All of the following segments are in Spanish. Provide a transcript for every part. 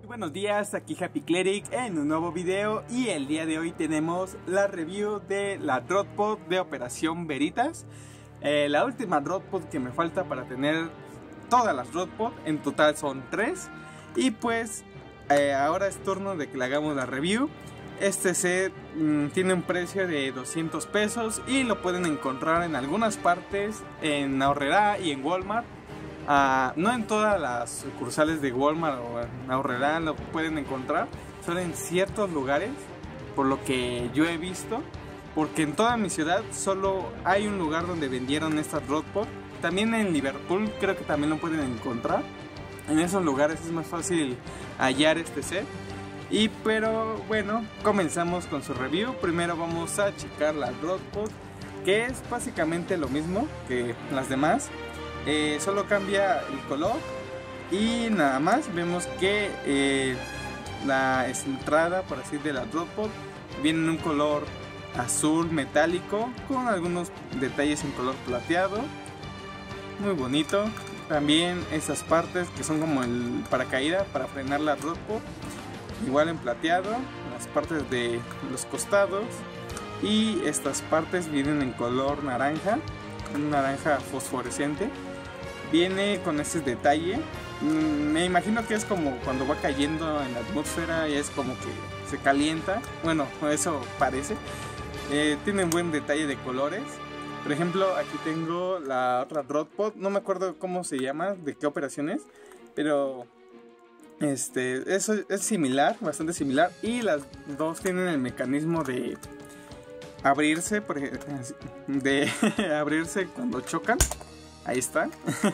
Muy buenos días, aquí Happy Cleric en un nuevo video y el día de hoy tenemos la review de la Dropod de Operación Veritas. La última Dropod que me falta para tener todas las Dropod, en total son 3. Y pues ahora es turno de que le hagamos la review. Este set tiene un precio de 200 pesos y lo pueden encontrar en algunas partes, en Aurrera y en Walmart. No en todas las sucursales de Walmart o en Aurrera lo pueden encontrar, solo en ciertos lugares, por lo que yo he visto, porque en toda mi ciudad solo hay un lugar donde vendieron estas Dropod. También en Liverpool creo que también lo pueden encontrar. En esos lugares es más fácil hallar este set. Pero bueno, comenzamos con su review. Primero vamos a checar la Dropod, que es básicamente lo mismo que las demás. Solo cambia el color y nada más. Vemos que la entrada, por así de la Dropod, viene en un color azul metálico con algunos detalles en color plateado, muy bonito. También esas partes que son como el paracaídas para frenar la Dropod, igual en plateado. Las partes de los costados y estas partes vienen en color naranja, un naranja fosforescente. Viene con ese detalle. Me imagino que es como cuando va cayendo en la atmósfera y es como que se calienta. Bueno, eso parece. Tiene un buen detalle de colores. Por ejemplo, aquí tengo la otra Dropod. No me acuerdo cómo se llama, de qué operación es, pero eso es similar, bastante similar. Y las dos tienen el mecanismo de abrirse, de abrirse cuando chocan. Ahí está.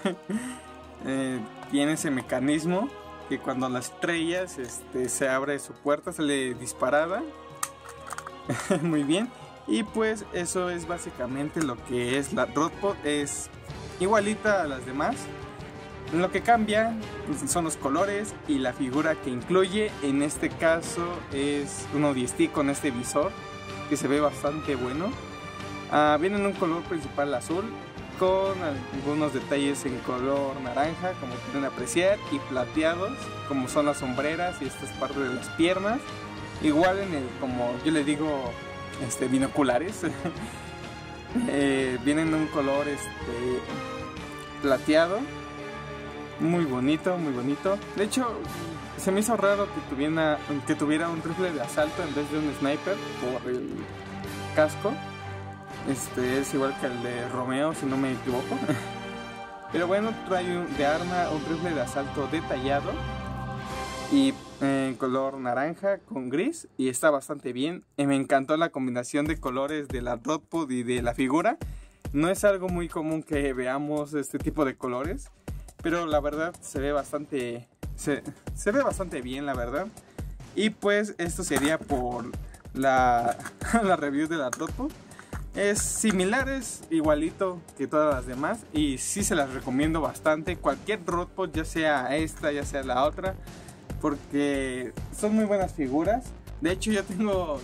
Tiene ese mecanismo que cuando la estrellas se abre su puerta, sale disparada. Muy bien. Y pues eso es básicamente lo que es la Dropod. Es igualita a las demás. Lo que cambia son los colores y la figura que incluye. En este caso es un ODST con este visor que se ve bastante bueno. Viene en un color principal azul, con algunos detalles en color naranja, como pueden apreciar, y plateados, como son las sombreras y estas partes de las piernas. Igual en el, como yo le digo, binoculares. Vienen en un color plateado, muy bonito, muy bonito. De hecho, se me hizo raro que tuviera un rifle de asalto en vez de un sniper por el casco. Es igual que el de Romeo, si no me equivoco. Pero bueno, trae de arma un rifle de asalto detallado y en color naranja con gris, y está bastante bien. Me encantó la combinación de colores de la Dropod y de la figura. No es algo muy común que veamos este tipo de colores, pero la verdad se ve bastante bien, la verdad. Y pues esto sería por la review de la Dropod. Es similar, es igualito que todas las demás y sí se las recomiendo bastante. Cualquier Dropod, ya sea esta, ya sea la otra, porque son muy buenas figuras. De hecho yo tengo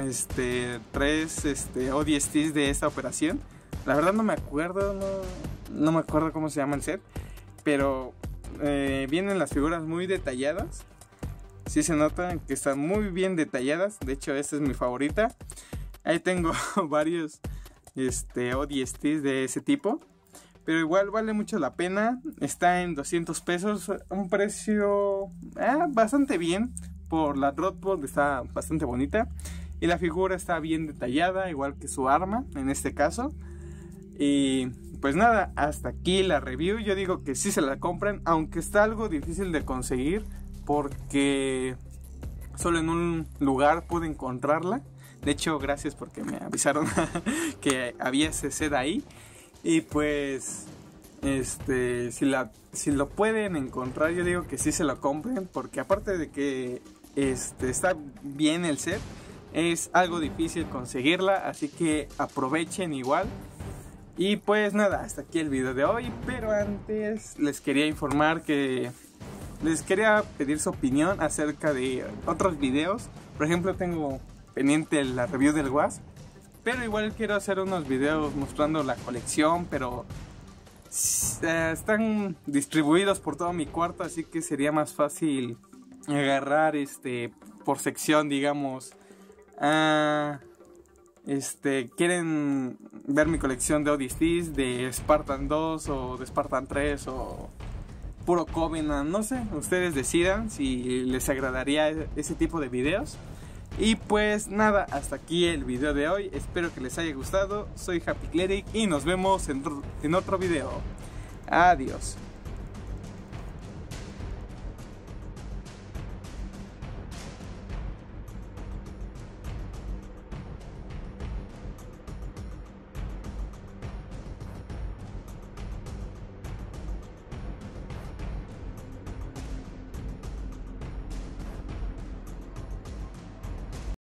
3 ODSTs de esta operación. La verdad no me acuerdo, no me acuerdo cómo se llama el set, pero vienen las figuras muy detalladas. Sí se nota que están muy bien detalladas. De hecho esta es mi favorita. Ahí tengo varios ODSTs de ese tipo, pero igual vale mucho la pena. Está en 200 pesos, un precio bastante bien. Por la Dropod está bastante bonita y la figura está bien detallada, igual que su arma en este caso. Y pues nada, hasta aquí la review. Yo digo que sí se la compren, aunque está algo difícil de conseguir, porque solo en un lugar pude encontrarla. De hecho, gracias porque me avisaron que había ese set ahí. Y pues, si lo pueden encontrar, yo digo que sí se lo compren, porque aparte de que está bien el set, es algo difícil conseguirla, así que aprovechen igual. Y pues nada, hasta aquí el video de hoy. Pero antes les quería informar que les quería pedir su opinión acerca de otros videos. Por ejemplo, tengo pendiente la review del WASP, pero igual quiero hacer unos videos mostrando la colección, pero están distribuidos por todo mi cuarto, así que sería más fácil agarrar por sección, digamos. Quieren ver mi colección de ODSTs, de Spartan 2 o de Spartan 3 o puro Covenant, no sé, ustedes decidan si les agradaría ese tipo de videos. Y pues nada, hasta aquí el video de hoy, espero que les haya gustado. Soy Happy Cleric y nos vemos en otro video. Adiós.